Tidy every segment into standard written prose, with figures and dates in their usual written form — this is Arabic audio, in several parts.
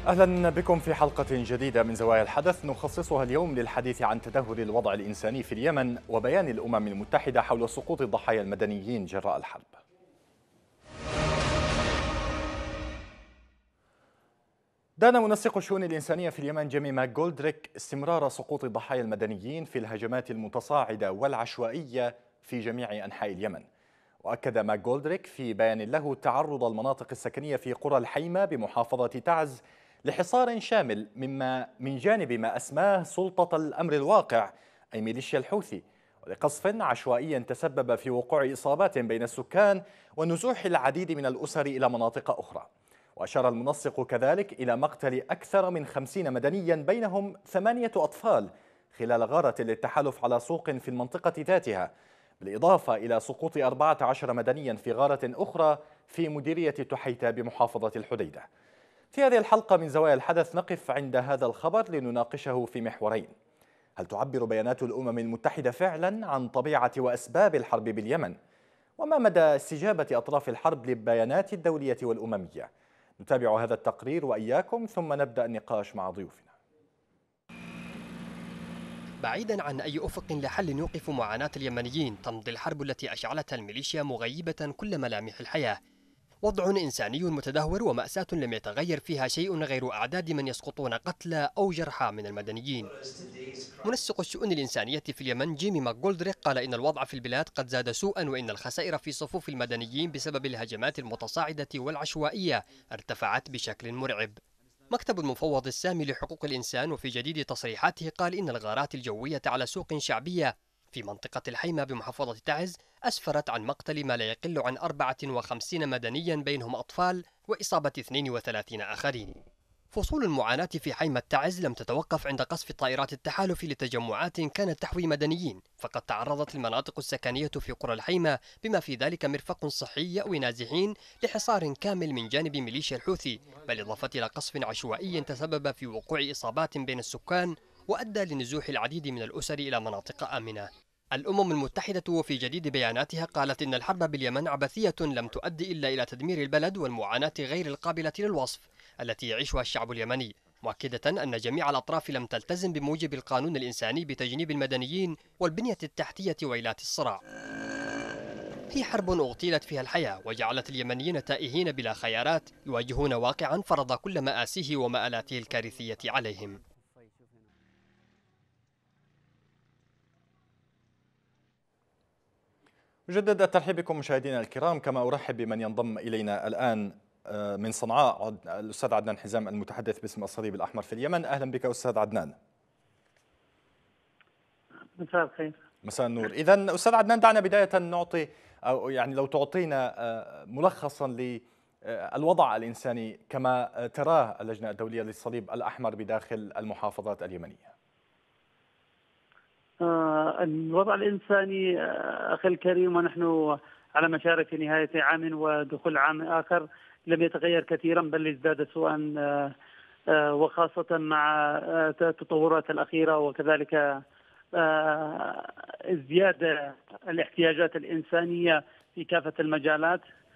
أهلا بكم في حلقة جديدة من زوايا الحدث نخصصها اليوم للحديث عن تدهور الوضع الإنساني في اليمن وبيان الأمم المتحدة حول سقوط الضحايا المدنيين جراء الحرب. دان منسق الشؤون الإنسانية في اليمن جيمي ماكجولدريك استمرار سقوط الضحايا المدنيين في الهجمات المتصاعدة والعشوائية في جميع أنحاء اليمن. وأكد ماكجولدريك في بيان له تعرض المناطق السكنية في قرى الحيمة بمحافظة تعز لحصار شامل من جانب ما أسماه سلطة الأمر الواقع أي ميليشيا الحوثي، ولقصف عشوائي تسبب في وقوع إصابات بين السكان ونزوح العديد من الأسر إلى مناطق أخرى. وأشار المنسق كذلك إلى مقتل أكثر من 50 مدنيا بينهم 8 أطفال خلال غارة للتحالف على سوق في المنطقة ذاتها، بالإضافة إلى سقوط 14 مدنيا في غارة أخرى في مديرية تحيتا بمحافظة الحديدة. في هذه الحلقة من زوايا الحدث نقف عند هذا الخبر لنناقشه في محورين: هل تعبر بيانات الأمم المتحدة فعلا عن طبيعة وأسباب الحرب باليمن؟ وما مدى استجابة أطراف الحرب للبيانات الدولية والأممية؟ نتابع هذا التقرير وإياكم ثم نبدأ النقاش مع ضيوفنا. بعيدا عن أي أفق لحل يوقف معاناة اليمنيين، تمضي الحرب التي أشعلتها الميليشيا مغيبة كل ملامح الحياة. وضع إنساني متدهور ومأساة لم يتغير فيها شيء غير أعداد من يسقطون قتلى أو جرحى من المدنيين. منسق الشؤون الإنسانية في اليمن جيمي ماكجولدريك قال إن الوضع في البلاد قد زاد سوءا، وإن الخسائر في صفوف المدنيين بسبب الهجمات المتصاعدة والعشوائية ارتفعت بشكل مرعب. مكتب المفوض السامي لحقوق الإنسان وفي جديد تصريحاته قال إن الغارات الجوية على سوق شعبية في منطقة الحيمة بمحافظة تعز أسفرت عن مقتل ما لا يقل عن 54 مدنيا بينهم أطفال وإصابة 32 آخرين. فصول المعاناة في حيمة تعز لم تتوقف عند قصف طائرات التحالف لتجمعات كانت تحوي مدنيين، فقد تعرضت المناطق السكنية في قرى الحيمة بما في ذلك مرفق صحي يأوي نازحين لحصار كامل من جانب ميليشيا الحوثي، بالإضافة إلى قصف عشوائي تسبب في وقوع إصابات بين السكان وأدى لنزوح العديد من الأسر إلى مناطق آمنة. الأمم المتحدة وفي جديد بياناتها قالت إن الحرب باليمن عبثية لم تؤدي إلا إلى تدمير البلد والمعاناة غير القابلة للوصف التي يعيشها الشعب اليمني، مؤكدة أن جميع الأطراف لم تلتزم بموجب القانون الإنساني بتجنيب المدنيين والبنية التحتية ويلات الصراع. هي حرب اغتيلت فيها الحياة وجعلت اليمنيين تائهين بلا خيارات يواجهون واقعا فرض كل مآسيه ومآلاته الكارثية عليهم. أجدد الترحيب بكم مشاهدينا الكرام، كما أرحب بمن ينضم إلينا الآن من صنعاء الأستاذ عدنان حزام المتحدث باسم الصليب الأحمر في اليمن. أهلا بك أستاذ عدنان. مساء الخير. مساء النور. إذن أستاذ عدنان، دعنا بداية نعطي أو يعني لو تعطينا ملخصا للوضع الإنساني كما تراه اللجنة الدولية للصليب الأحمر بداخل المحافظات اليمنية. الوضع الإنساني أخي الكريم، ونحن على مشارف نهاية عام ودخول عام آخر، لم يتغير كثيرا بل ازداد سوءا، وخاصة مع التطورات الأخيرة، وكذلك ازدياد الاحتياجات الإنسانية في كافة المجالات.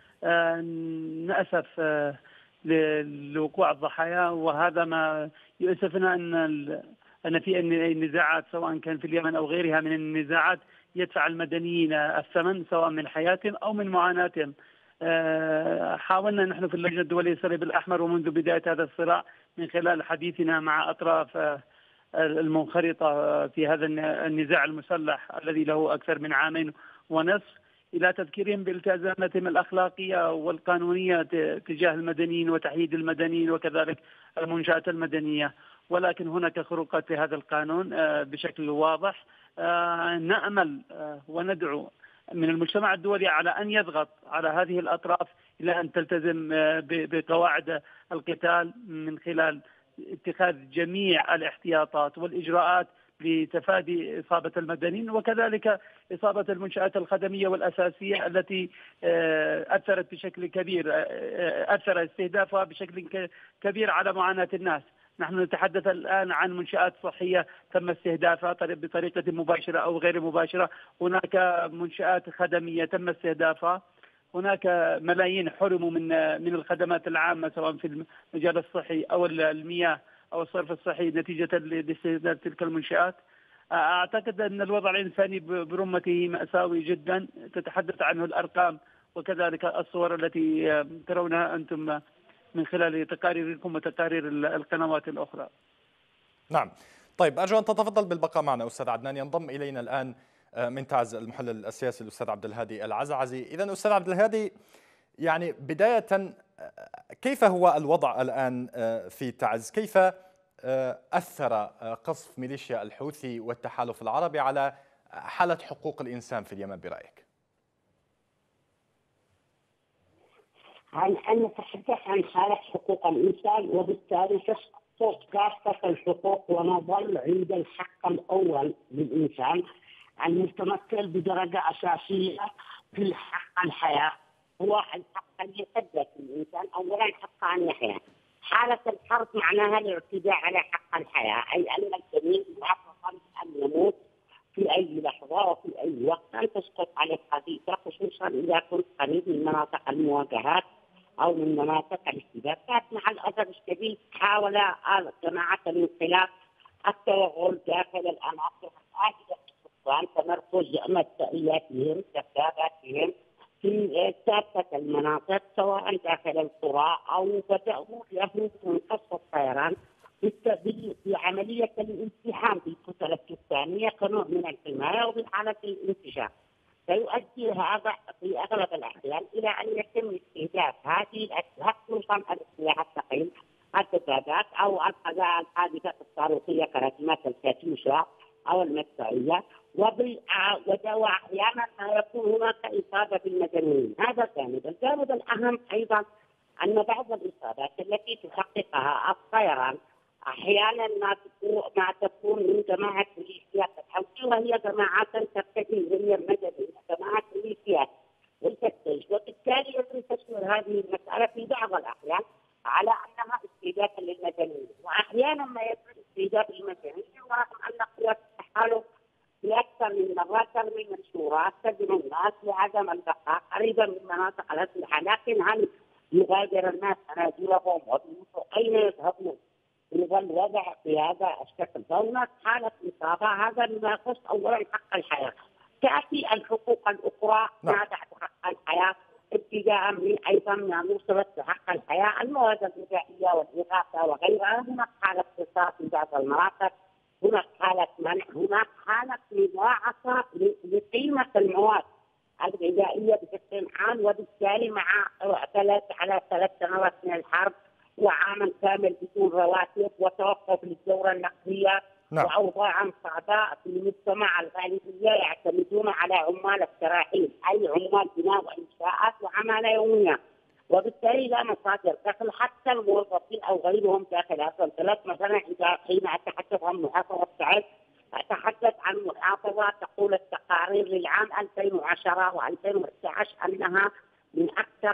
نأسف لوقوع الضحايا، وهذا ما يؤسفنا أن في النزاعات سواء كان في اليمن أو غيرها من النزاعات يدفع المدنيين الثمن سواء من حياتهم أو من معاناتهم. حاولنا نحن في اللجنة الدولية للصليب الأحمر ومنذ بداية هذا الصراع من خلال حديثنا مع أطراف المنخرطة في هذا النزاع المسلح الذي له أكثر من عامين ونصف إلى تذكيرهم بالتزاماتهم الأخلاقية والقانونية تجاه المدنيين وتحييد المدنيين وكذلك المنشآت المدنية، ولكن هناك خروقات في هذا القانون بشكل واضح. نأمل وندعو من المجتمع الدولي على أن يضغط على هذه الأطراف إلى أن تلتزم بقواعد القتال من خلال اتخاذ جميع الاحتياطات والإجراءات لتفادي إصابة المدنيين وكذلك إصابة المنشآت الخدمية والأساسية التي أثرت بشكل كبير، أثر استهدافها بشكل كبير على معاناة الناس. نحن نتحدث الآن عن منشآت صحية تم استهدافها بطريقة مباشرة أو غير مباشرة، هناك منشآت خدمية تم استهدافها، هناك ملايين حرموا من الخدمات العامة سواء في المجال الصحي أو المياه أو الصرف الصحي نتيجة لاستهداف تلك المنشآت. أعتقد أن الوضع الإنساني برمته مأساوي جدا، تتحدث عنه الأرقام وكذلك الصور التي ترونها أنتم من خلال تقاريركم وتقارير القنوات الأخرى. نعم. طيب أرجو أن تتفضل بالبقاء معنا أستاذ عدنان. ينضم إلينا الآن من تعز المحلل السياسي الأستاذ عبد الهادي العزعزي. إذا أستاذ عبد الهادي، يعني بداية كيف هو الوضع الآن في تعز؟ كيف أثر قصف ميليشيا الحوثي والتحالف العربي على حالة حقوق الإنسان في اليمن برأيك؟ أن نتحدث عن حالة حقوق الإنسان، وبالتالي تسقط كافة الحقوق ونظل عند الحق الأول للإنسان المتمثل بدرجة أساسية في حق الحياة، هو الحق أن يقدس الإنسان أولا حق أن يحيا. حالة الحرب معناها الاعتداء على حق الحياة، أي أن الجميع يعرف أن يموت في أي لحظة وفي أي وقت، أن تسقط عليه قضية، خصوصا إذا كنت قريب من مناطق المواجهات أو من مناطق الاشتباكات. مع الأسف الشديد حاول جماعة الانقلاب التوغل داخل الأناطق الآجلة السكان، تمركز مبدئياتهم كثافاتهم في كافة المناطق سواء داخل القرى أو بدأوا يهربوا من قصف الطيران بعملية الالتحام بالكتل السكانية كنوع من الحماية وبحالة الانتشار. فيؤدي هذا في أغلب الأحيان إلى أن يتم استهداف هذه الأسلحة، خصوصا الأسلحة الثقيلة، الدبابات أو القذائف الحادثة الصاروخية كراتيمات الكاتيوشا أو المدفعية، وأحيانا ما يكون هناك إصابة بالمدنيين. هذا جانب. الجانب الأهم أيضا أن بعض الإصابات التي تحققها الطيران أحيانا ما تكون من جماعة ميليشيات الحوثي، وهي جماعات ترتدي هي المدنية، جماعات ميليشيات ليست جيش، وبالتالي يتم تسوير هذه المسألة في بعض الأحيان على أنها استهداف للمدنيين، وأحيانا ما يتم استهداف المدنيين ورغم أن قوات التحالف في أكثر من مرة ترمي منشورات تدعو الناس لعدم البقاء قريبا من مناطق الأسلحة، لكن هل يغادر الناس منازلهم أين يذهبون؟ يظل الوضع في هذا الشكل، فهناك حالة إصابة. هذا ما يخص أولا حق الحياة. تأتي الحقوق الأخرى ما بعد حق الحياة، ابتداء من أيضا ما مرتبط بحق الحياة، المواد الغذائية والإغاثة وغيرها. هناك حالة اقتصاد في بعض المناطق، هناك حالة منع، هناك حالة مضاعفة لقيمة المواد الغذائية بشكل عام، وبالتالي مع على 3 سنوات من الحرب وعاما كامل بدون رواتب وتوقف للدورة النقدية. نعم. وأوضاعا صعبة في المجتمع. الغالبية يعتمدون على عمال التراحيل، أي عمال بناء وإنشاءات وعمالة يومية، وبالتالي لا مصادر دخل حتى الموظفين أو غيرهم داخل هذا البلد. مثلا حين أتحدث عن محافظة تعز أتحدث عن محافظة تقول التقارير للعام 2010 و2011 أنها من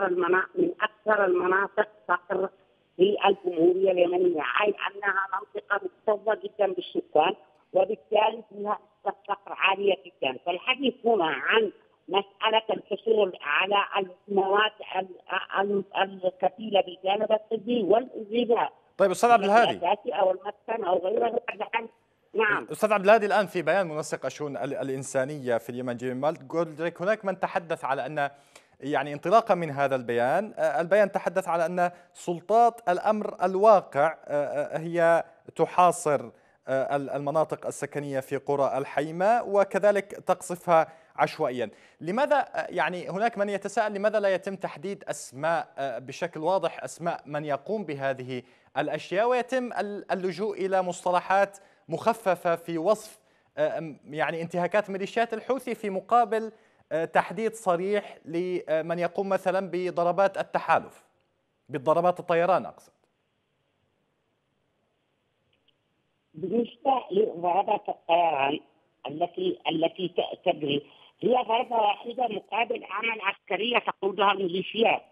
أكثر المناطق فقر في الجمهورية اليمنية، أي أنها منطقة مكتظة جدا بالسكان وبالتالي فيها نسبة فقر عالية جدا. فالحديث هنا عن مسألة الحصول على المواد الكفيلة بالجانب الطبي والغذاء. طيب أستاذ عبد الهادي، أو المسكن أو غيره. نعم. أستاذ عبد الهادي، الآن في بيان منسق الشؤون الإنسانية في اليمن جيمي جولدريك هناك من تحدث على أن يعني انطلاقا من هذا البيان تحدث على أن سلطات الأمر الواقع هي تحاصر المناطق السكنية في قرى الحيمة وكذلك تقصفها عشوائيا. لماذا يعني هناك من يتساءل لماذا لا يتم تحديد أسماء بشكل واضح، أسماء من يقوم بهذه الأشياء، ويتم اللجوء إلى مصطلحات مخففة في وصف يعني انتهاكات ميليشيات الحوثي في مقابل تحديد صريح لمن يقوم مثلا بضربات التحالف، بالضربات الطيران أقصد؟ بالنسبة لضربات الطيران التي تجري، هي ضربة واحدة مقابل أعمال عسكرية تقودها الميليشيات.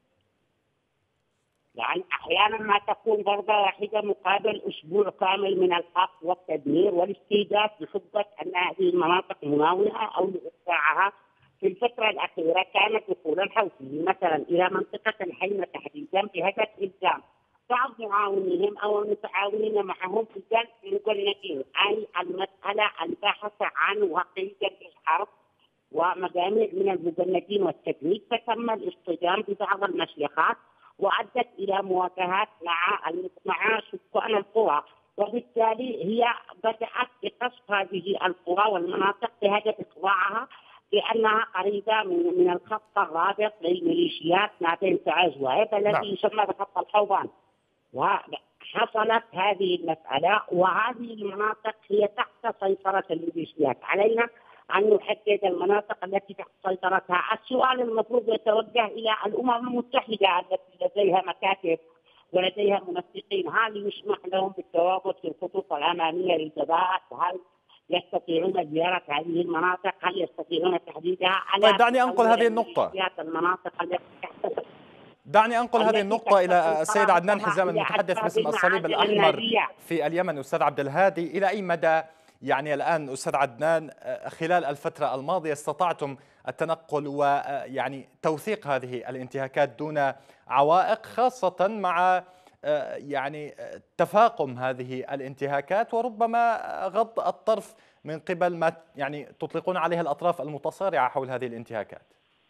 يعني أحيانا ما تكون ضربة واحدة مقابل أسبوع كامل من القصف والتدمير والاستهداف بحجة أن هذه المناطق مناوئة أو لإقطاعها في الفترة الأخيرة كانت دخول الحوثيين مثلا إلى منطقة الحيمة تحديدا بهدف إلزام بعض معاونيهم أو المتعاونين معهم في جلب المجندين، أي المسألة الباحثة عن وقية الحرب ومجاميع من المجندين والتجنيد، فتم الاصطدام ببعض المشيخات وأدت إلى مواجهات مع سكان القرى، وبالتالي هي بدأت بقصف هذه القرى والمناطق بهدف إخضاعها لأنها قريبة من الخط الرابط للميليشيات ما بين تعز وعيب الذي يسمى بخط الحوضان. وحصلت هذه المسألة وهذه المناطق هي تحت سيطرة الميليشيات. علينا أن نحدد المناطق التي تحت سيطرتها. السؤال المفروض يتوجه إلى الأمم المتحدة التي لديها مكاتب ولديها منسقين، هل يسمح لهم بالتواجد في الخطوط الأمامية للجبهات؟ هل يستطيعون زيارة هذه المناطق؟ هل يستطيعون تحديدها؟ طيب دعني أنقل هذه النقطة. المناطق التي تحت دعني أنقل هذه النقطة إلى السيد عدنان حزام المتحدث باسم الصليب الأحمر في اليمن. أستاذ عبد الهادي، إلى أي مدى يعني الآن أستاذ عدنان خلال الفترة الماضية استطعتم التنقل ويعني توثيق هذه الانتهاكات دون عوائق، خاصة مع يعني تفاقم هذه الانتهاكات وربما غض الطرف من قبل ما يعني تطلقون عليها الأطراف المتصارعة حول هذه الانتهاكات؟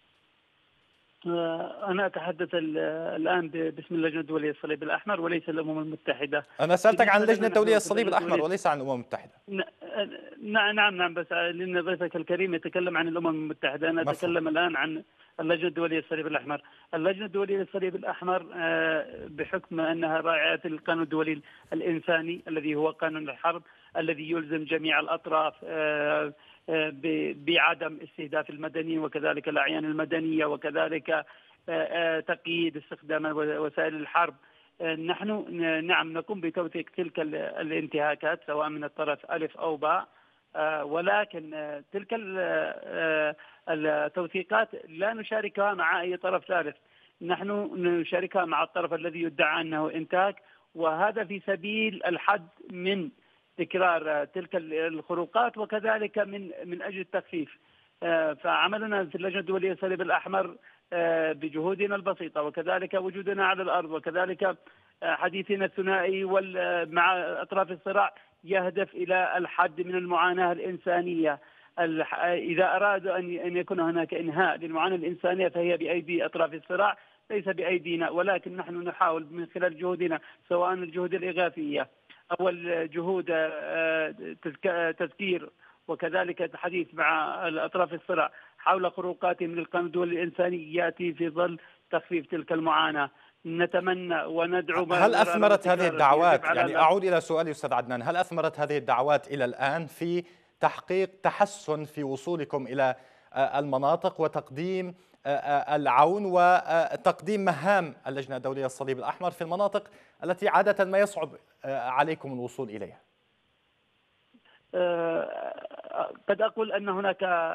أنا أتحدث الآن باسم اللجنة الدولية للصليب الأحمر وليس الأمم المتحدة. أنا سألتك عن اللجنة الدولية للصليب الأحمر وليس عن الأمم المتحدة. نعم، بس لأن ضيفك الكريم يتكلم عن الأمم المتحدة، أنا أتكلم الآن عن اللجنة الدولية للصليب الأحمر. اللجنة الدولية للصليب الأحمر بحكم أنها راعية القانون الدولي الإنساني الذي هو قانون الحرب الذي يلزم جميع الأطراف بعدم استهداف المدنيين وكذلك الأعيان المدنية وكذلك تقييد استخدام وسائل الحرب. نحن نعم نقوم بتوثيق تلك الانتهاكات سواء من الطرف ألف أو باء، ولكن تلك التوثيقات لا نشاركها مع أي طرف ثالث، نحن نشاركها مع الطرف الذي يدعى أنه انتهاك، وهذا في سبيل الحد من تكرار تلك الخروقات وكذلك من أجل التخفيف. فعملنا في اللجنة الدولية للصليب الأحمر بجهودنا البسيطة وكذلك وجودنا على الأرض وكذلك حديثنا الثنائي مع أطراف الصراع يهدف إلى الحد من المعاناة الإنسانية. إذا أرادوا أن يكون هناك إنهاء للمعاناة الإنسانية فهي بأيدي أطراف الصراع ليس بأيدينا، ولكن نحن نحاول من خلال جهودنا سواء الجهود الإغاثية أو الجهود تذكير وكذلك الحديث مع الأطراف الصراع حول خروقاتهم للقانون الدولي الإنساني يأتي في ظل تخفيف تلك المعاناة. نتمنى وندعو. هل أثمرت هذه الدعوات، يعني أعود إلى سؤالي أستاذ عدنان، هل أثمرت هذه الدعوات إلى الآن في تحقيق تحسن في وصولكم إلى المناطق وتقديم العون وتقديم مهام اللجنة الدولية للصليب الأحمر في المناطق التي عادة ما يصعب عليكم الوصول إليها؟ قد أقول أن هناك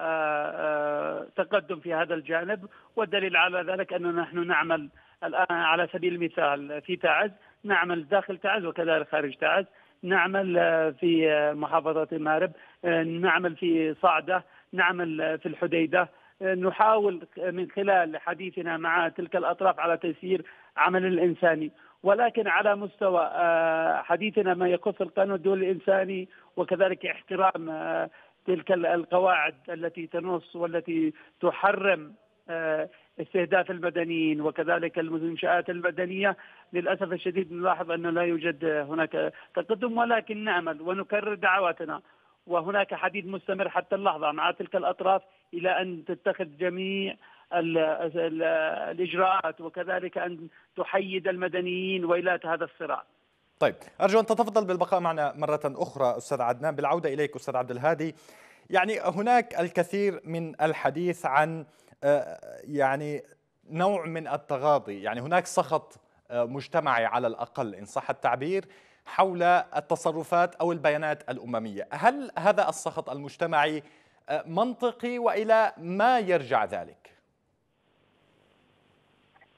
تقدم في هذا الجانب، والدليل على ذلك أننا نحن نعمل الآن على سبيل المثال في تعز، نعمل داخل تعز وكذلك خارج تعز، نعمل في محافظة مارب، نعمل في صعدة، نعمل في الحديدة. نحاول من خلال حديثنا مع تلك الأطراف على تيسير عمل الإنساني، ولكن على مستوى حديثنا ما يخص القانون الدولي الإنساني وكذلك احترام تلك القواعد التي تنص والتي تحرم استهداف المدنيين وكذلك المنشآت المدنية. للأسف الشديد نلاحظ أنه لا يوجد هناك تقدم، ولكن نعمل ونكرر دعواتنا، وهناك حديث مستمر حتى اللحظة مع تلك الأطراف إلى أن تتخذ جميع الإجراءات وكذلك أن تحيد المدنيين ويلات هذا الصراع. طيب أرجو أن تتفضل بالبقاء معنا مرة أخرى أستاذ عدنان. بالعودة إليك أستاذ عبد الهادي، يعني هناك الكثير من الحديث عن يعني نوع من التغاضي، يعني هناك سخط مجتمعي على الأقل إن صح التعبير حول التصرفات أو البيانات الأممية. هل هذا السخط المجتمعي منطقي وإلى ما يرجع ذلك؟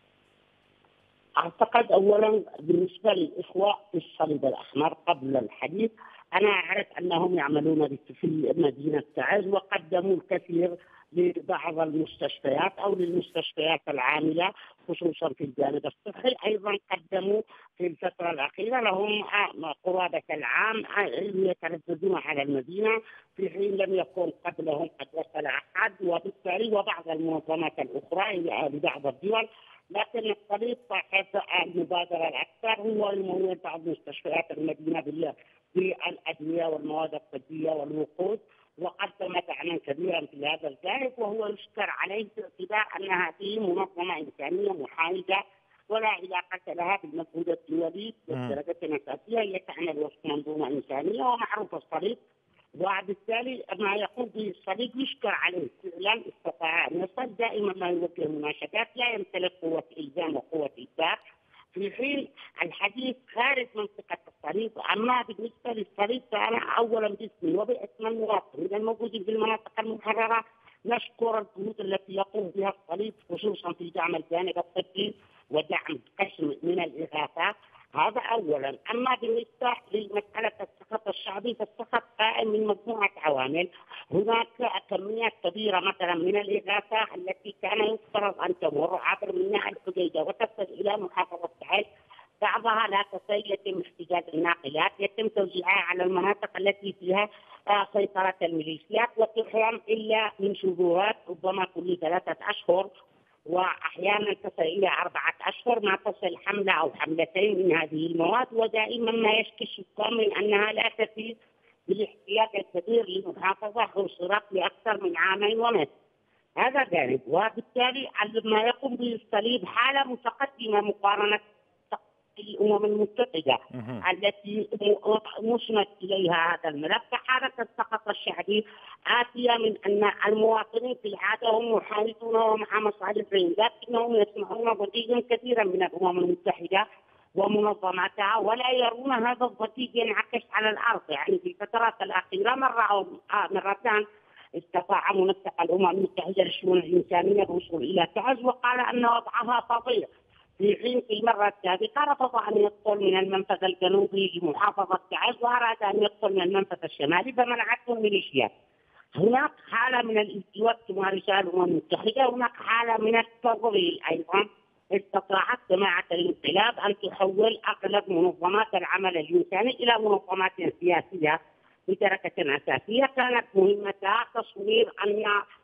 أعتقد أولا بالنسبة للإخوة في الصليب الأحمر قبل الحديث أنا أعرف أنهم يعملون في مدينة تعز، وقدموا الكثير لبعض المستشفيات أو للمستشفيات العاملة خصوصا في الجانب الصحي. أيضا قدموا في الفترة الأخيرة لهم قرابة العام يترددون على المدينة، في حين لم يكن قبلهم قد وصل أحد، وبالتالي وبعض المنظمات الأخرى لبعض الدول. لكن الصليب صاحب المبادرة الأكثر هو يمول بعض مستشفيات المدينة بالأدوية والمواد الطبية والوقود، وقدم دعما كبيرا في هذا الجانب، وهو يشكر عليه باعتبار أن هذه منظمة إنسانية محايدة ولا علاقة لها بالمجهود الدولي بدرجة أساسية، هي تعمل وفق منظومة إنسانية ومعروف الصليب، وبالتالي ما يقوم به الصليب يشكر عليه. فعلا استطاع أن يصل. دائما ما يوجه مناشدات، لا يمتلك قوة إلزام وقوة إجبار، في حين الحديث خارج منطقة الصليب. أما بالنسبة للصليب فأنا أولا باسمي وباسم المواطنين الموجودين في المناطق المحررة نشكر الجهود التي يقوم بها الصليب خصوصا في دعم الجانب الطبي ودعم قسم من الإغاثات، هذا أولا. أما بالنسبة لمسألة السخط الشعبي فالسخط قائم من مجموعة عوامل. هناك كميات كبيرة مثلا من الإغاثة التي كان يفترض أن تمر عبر ميناء الحديدة وتصل إلى محافظة تعز، بعضها لا تصل، يتم احتجاز الناقلات، يتم توزيعها على المناطق التي فيها سيطرة الميليشيات، وتحرم إلا من شهورات ربما كل 3 أشهر، وأحيانا تصل إلى 4 أشهر ما تصل حملة أو حملتين من هذه المواد. ودائما ما يشكي السكان من أنها لا تفي بالاحتياج الكبير لمحافظة حصرت لأكثر من 2 عام ونصف. هذا جانب. وبالتالي ما يقوم به الصليب حالة متقدمة مقارنة الأمم المتحدة التي مسند إليها هذا الملف. حالة السقط الشعبي آتية من أن المواطنين في العادة هم محايدون ومع مصالحهم، لكنهم يسمعون ضجيجا كثيرا من الأمم المتحدة ومنظماتها ولا يرون هذا الضجيج ينعكس على الأرض. يعني في الفترات الأخيرة مرتان استطاع منسق الأمم المتحدة للشؤون الإنسانية الوصول إلى تعز وقال أن وضعها فظيع، في حين في المرة السابقة رفض أن يدخل من المنفذ الجنوبي لمحافظة تعز وأراد أن يدخل من المنفذ الشمالي فمنعته الميليشيات. هناك حالة من الالتواء تمارسها الأمم المتحدة، هناك حالة من التضليل أيضا. استطاعت جماعة الانقلاب أن تحول أغلب منظمات العمل الإنساني إلى منظمات سياسية بدرجة أساسية، كانت مهمتها تصوير أن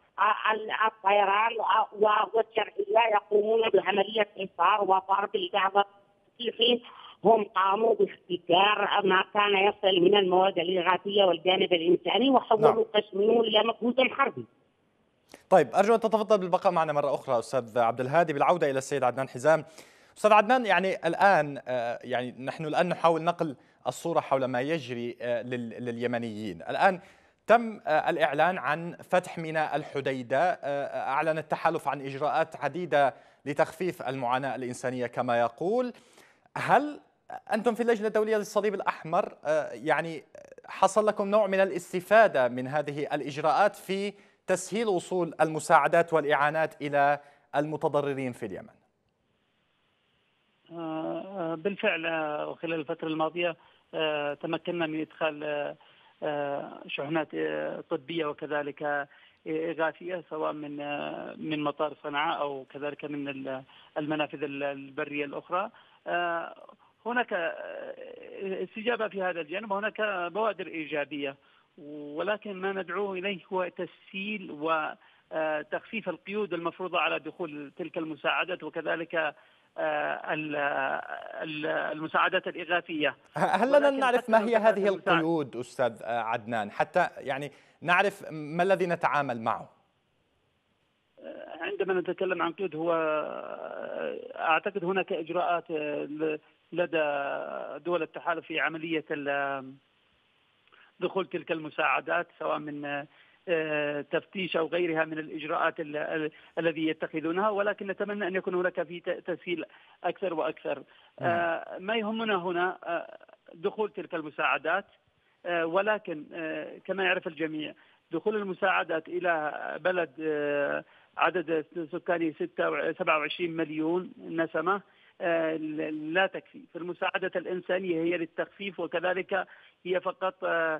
الطيران والشرعية يقومون بعملية إيثار وضرب الجعبة، في حين هم قاموا باحتكار ما كان يصل من المواد الإغاثية والجانب الإنساني وحولوا قسمه إلى مجهود حربي. طيب أرجو أن تتفضل بالبقاء معنا مرة أخرى أستاذ عبد الهادي. بالعودة إلى السيد عدنان حزام. أستاذ عدنان، يعني الآن نحن الآن نحاول نقل الصورة حول ما يجري لليمنيين. الآن تم الإعلان عن فتح ميناء الحديدة، أعلن التحالف عن إجراءات عديدة لتخفيف المعاناة الإنسانية كما يقول. هل أنتم في اللجنة الدولية للصليب الأحمر يعني حصل لكم نوع من الاستفادة من هذه الإجراءات في تسهيل وصول المساعدات والإعانات إلى المتضررين في اليمن؟ بالفعل خلال الفترة الماضية تمكنا من إدخال شحنات طبية وكذلك إغاثية سواء من مطار صنعاء أو كذلك من المنافذ البرية الأخرى. هناك استجابة في هذا الجانب وهناك بوادر إيجابية، ولكن ما ندعوه إليه هو تسهيل وتخفيف القيود المفروضة على دخول تلك المساعدات وكذلك المساعدات الإغاثية. هل لنا نعرف ما هي هذه القيود أستاذ عدنان حتى يعني نعرف ما الذي نتعامل معه؟ عندما نتكلم عن قيود هو أعتقد هناك إجراءات لدى دول التحالف في عملية دخول تلك المساعدات سواء من تفتيش أو غيرها من الإجراءات الذي يتخذونها، ولكن نتمنى أن يكون هناك في تسهيل أكثر وأكثر. ما يهمنا هنا دخول تلك المساعدات، ولكن كما يعرف الجميع دخول المساعدات إلى بلد عدد سكاني 27 مليون نسمة لا تكفي. فالمساعدة الإنسانية هي للتخفيف، وكذلك هي فقط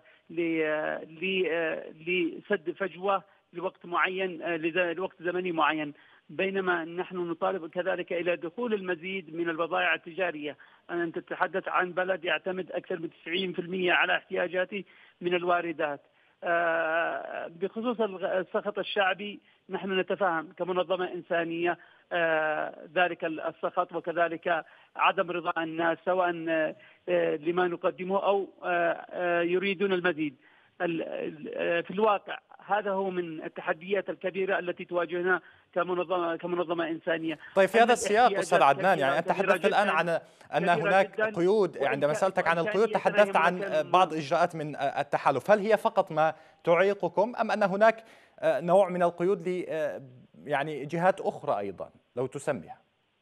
لسد فجوة لوقت معين، لوقت زمني معين، بينما نحن نطالب كذلك إلى دخول المزيد من البضائع التجارية. أنت تتحدث عن بلد يعتمد أكثر من 90% على احتياجاته من الواردات. بخصوص السخط الشعبي، نحن نتفهم كمنظمة إنسانية ذلك السخط، وكذلك عدم رضا الناس سواء لما نقدمه أو يريدون المزيد. في الواقع هذا هو من التحديات الكبيرة التي تواجهنا كمنظمة إنسانية. طيب في هذا السياق أستاذ عدنان، يعني أنت تحدثت الآن عن أن هناك قيود، عندما سألتك عن القيود تحدثت عن بعض إجراءات من التحالف، هل هي فقط ما تعيقكم أم أن هناك نوع من القيود يعني جهات أخرى أيضا لو تسميها؟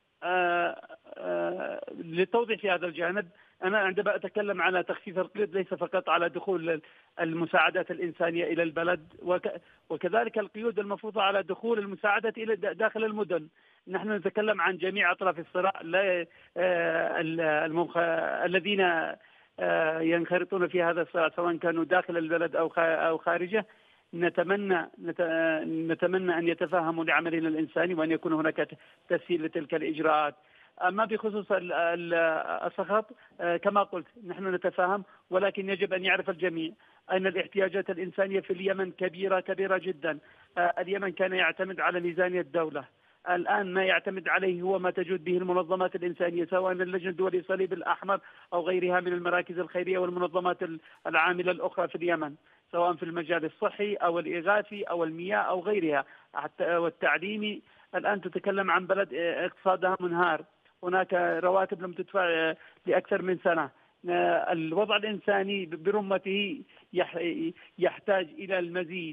للتوضيح في هذا الجانب، أنا عندما أتكلم على تخفيف القيود ليس فقط على دخول المساعدات الإنسانية إلى البلد، وكذلك القيود المفروضة على دخول المساعدات إلى داخل المدن. نحن نتكلم عن جميع أطراف الصراع، الذين ينخرطون في هذا الصراع سواء كانوا داخل البلد أو خارجه. نتمنى أن يتفهموا لعملنا الإنساني وأن يكون هناك تسهيل لتلك الإجراءات. أما بخصوص السخط كما قلت نحن نتفاهم، ولكن يجب أن يعرف الجميع أن الاحتياجات الإنسانية في اليمن كبيرة جدا. اليمن كان يعتمد على ميزانية الدولة، الآن ما يعتمد عليه هو ما تجود به المنظمات الإنسانية سواء اللجنة الدولية الصليب الأحمر أو غيرها من المراكز الخيرية والمنظمات العاملة الأخرى في اليمن، سواء في المجال الصحي أو الإغاثي أو المياه أو غيرها والتعليمي. الآن تتكلم عن بلد اقتصادها منهار، هناك رواتب لم تدفع لأكثر من سنة. الوضع الإنساني برمته يحتاج إلى المزيد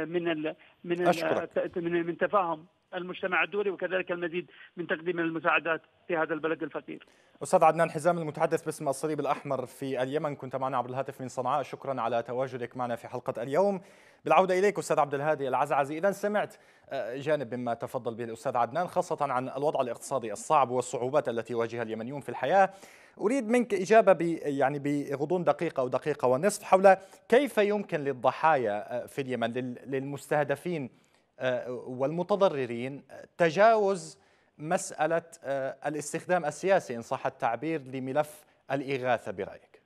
من تفاهم المجتمع الدولي، وكذلك المزيد من تقديم المساعدات في هذا البلد الفقير. أستاذ عدنان حزام المتحدث باسم الصليب الأحمر في اليمن، كنت معنا عبر الهاتف من صنعاء، شكرا على تواجدك معنا في حلقة اليوم. بالعودة إليك أستاذ عبد الهادي العزعزي، إذا سمعت جانب مما تفضل به الأستاذ عدنان خاصة عن الوضع الاقتصادي الصعب والصعوبات التي يواجهها اليمنيون في الحياة، أريد منك إجابة يعني بغضون دقيقة أو دقيقة ونصف حول كيف يمكن للضحايا في اليمن، للمستهدفين والمتضررين، تجاوز مسألة الاستخدام السياسي إن صح التعبير لملف الإغاثة برأيك؟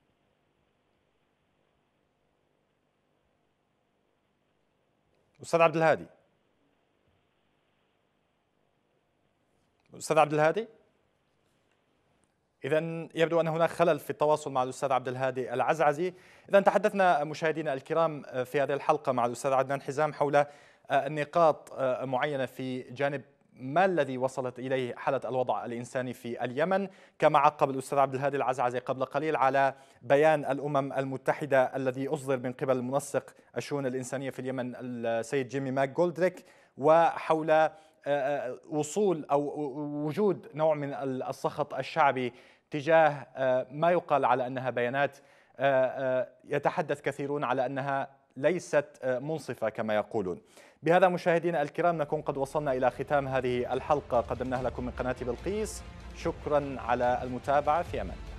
أستاذ عبد الهادي. أستاذ عبد الهادي؟ إذن يبدو أن هناك خلل في التواصل مع الأستاذ عبد الهادي العزعزي. إذن تحدثنا مشاهدينا الكرام في هذه الحلقة مع الأستاذ عدنان حزام حول نقاط معينة في جانب ما الذي وصلت إليه حالة الوضع الإنساني في اليمن، كما عقب الأستاذ عبد الهادي العزعزي قبل قليل على بيان الأمم المتحدة الذي أصدر من قبل المنسق الشؤون الإنسانية في اليمن السيد جيمي ماك جولدريك، وحول وصول أو وجود نوع من السخط الشعبي تجاه ما يقال على أنها بيانات يتحدث كثيرون على أنها ليست منصفة كما يقولون. بهذا مشاهدينا الكرام نكون قد وصلنا إلى ختام هذه الحلقة قدمناها لكم من قناة بلقيس، شكرا على المتابعة، في أمان.